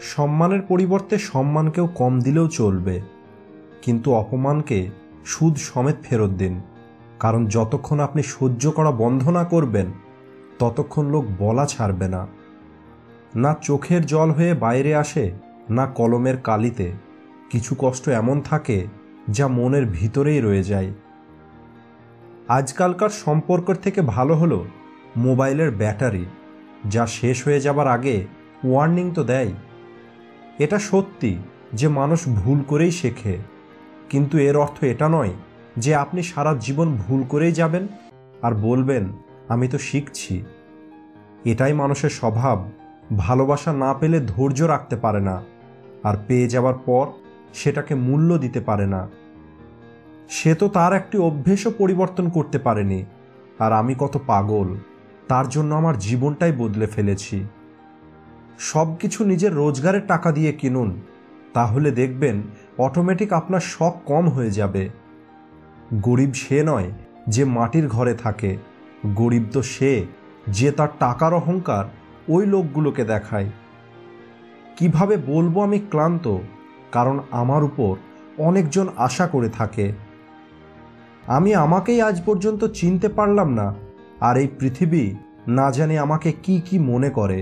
সম্মানের পরিবর্তে সম্মানকেও কম দিলেও চলবে, কিন্তু অপমানকে সুদ সমেত ফেরত দিন। কারণ যতক্ষণ আপনি সহ্য করা বন্ধ না করবেন ততক্ষণ লোক বলা ছাড়বে না। না চোখের জল হয়ে বাইরে আসে, না কলমের কালিতে। কিছু কষ্ট এমন থাকে যা মনের ভিতরেই রয়ে যায়। আজকালকার সম্পর্কের থেকে ভালো হলো মোবাইলের ব্যাটারি, যা শেষ হয়ে যাবার আগে ওয়ার্নিং তো দেয়। এটা সত্যি যে মানুষ ভুল করেই শেখে, কিন্তু এর অর্থ এটা নয় যে আপনি সারা জীবন ভুল করেই যাবেন আর বলবেন আমি তো শিখছি। এটাই মানুষের স্বভাব। ভালোবাসা না পেলে ধৈর্য রাখতে পারে না, আর পেয়ে যাওয়ার পর সেটাকে মূল্য দিতে পারে না। সে তো তার একটি অভ্যেসও পরিবর্তন করতে পারেনি, আর আমি কত পাগল, তার জন্য আমার জীবনটাই বদলে ফেলেছি। সব কিছু নিজের রোজগারের টাকা দিয়ে কিনুন, তাহলে দেখবেন অটোমেটিক আপনার শখ কম হয়ে যাবে। গরিব সে নয় যে মাটির ঘরে থাকে, গরিব তো সে যে তার টাকার অহংকার ওই লোকগুলোকে দেখায়। কিভাবে বলবো আমি ক্লান্ত, কারণ আমার উপর অনেকজন আশা করে থাকে। আমি আমাকেই আজ পর্যন্ত চিনতে পারলাম না, আর এই পৃথিবী না জানে আমাকে কি কি মনে করে।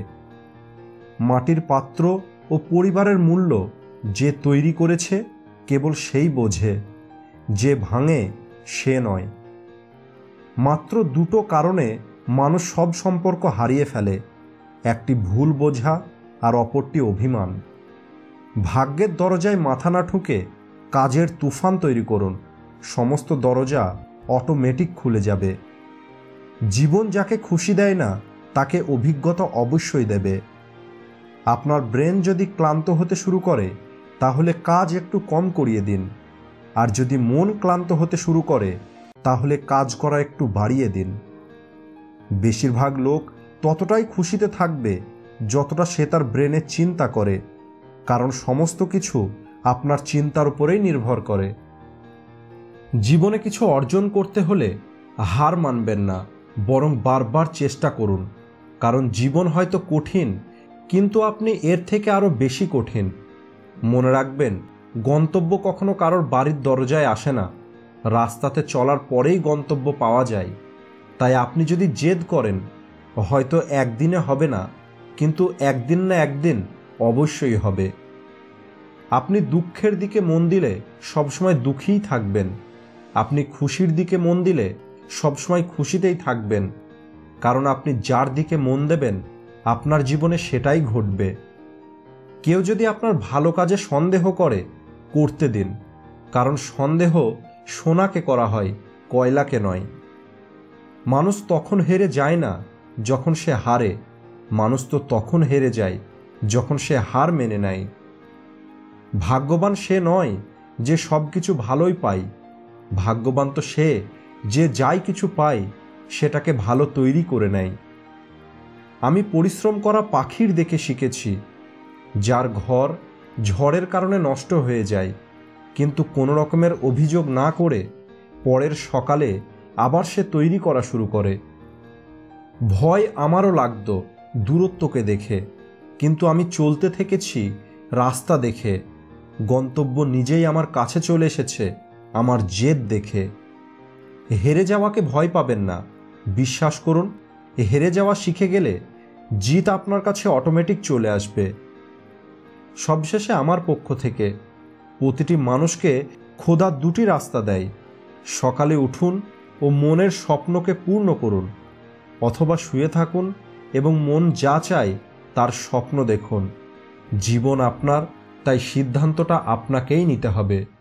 মাটির পাত্র ও পরিবারের মূল্য যে তৈরি করেছে কেবল সেই বোঝে, যে ভাঙে সে নয়। মাত্র দুটো কারণে মানুষ সব সম্পর্ক হারিয়ে ফেলে, একটি ভুল বোঝা আর অপরটি অভিমান। ভাগ্যের দরজায় মাথা না ঠুকে কাজের তুফান তৈরি করুন, সমস্ত দরজা অটোমেটিক খুলে যাবে। জীবন যাকে খুশি দেয় না তাকে অভিজ্ঞতা অবশ্যই দেবে। আপনার ব্রেন যদি ক্লান্ত হতে শুরু করে তাহলে কাজ একটু কম করিয়ে দিন, আর যদি মন ক্লান্ত হতে শুরু করে তাহলে কাজ করা একটু বাড়িয়ে দিন। বেশিরভাগ লোক ততটাই খুশিতে থাকবে যতটা সে তার ব্রেনে চিন্তা করে, কারণ সমস্ত কিছু আপনার চিন্তার উপরেই নির্ভর করে। জীবনে কিছু অর্জন করতে হলে হার মানবেন না, বরং বারবার চেষ্টা করুন। কারণ জীবন হয়তো কঠিন, কিন্তু আপনি এর থেকে আরও বেশি কঠিন। মনে রাখবেন, গন্তব্য কখনো কারোর বাড়ির দরজায় আসে না, রাস্তাতে চলার পরেই গন্তব্য পাওয়া যায়। তাই আপনি যদি জেদ করেন, হয়তো একদিনে হবে না, কিন্তু একদিন না একদিন অবশ্যই হবে। আপনি দুঃখের দিকে মন দিলে সবসময় দুঃখীই থাকবেন, আপনি খুশির দিকে মন দিলে সবসময় খুশিতেই থাকবেন। কারণ আপনি যার দিকে মন দেবেন আপনার জীবনে সেটাই ঘটবে। কেউ যদি আপনার ভালো কাজে সন্দেহ করে, করতে দিন, কারণ সন্দেহ সোনাকে করা হয়, কয়লাকে নয়। মানুষ তখন হেরে যায় না যখন সে হারে, মানুষ তো তখন হেরে যায় যখন সে হার মেনে নেয়। ভাগ্যবান সে নয় যে সব কিছু ভালোই পায়, ভাগ্যবান তো সে যে যাই কিছু পায় সেটাকে ভালো তৈরি করে নেয়। আমি পরিশ্রম করা পাখির দেখে শিখেছি, যার ঘর ঝড়ের কারণে নষ্ট হয়ে যায়, কিন্তু কোনো রকমের অভিযোগ না করে পরের সকালে আবার সে তৈরি করা শুরু করে। ভয় আমারও লাগতো দূরত্বকে দেখে, কিন্তু আমি চলতে থেকেছি রাস্তা দেখে। গন্তব্য নিজেই আমার কাছে চলে এসেছে আমার জেদ দেখে। হেরে যাওয়াকে ভয় পাবেন না, বিশ্বাস করুন, হেরে যাওয়া শিখে গেলে জিত আপনার কাছে অটোমেটিক চলে আসবে। সবশেষে আমার পক্ষ থেকে প্রতিটি মানুষকে খোদা দুটি রাস্তা দেয়, সকালে উঠুন ও মনের স্বপ্নকে পূর্ণ করুন, অথবা শুয়ে থাকুন এবং মন যা চায় তার স্বপ্ন দেখুন। জীবন আপনার, তাই সিদ্ধান্তটা আপনাকেই নিতে হবে।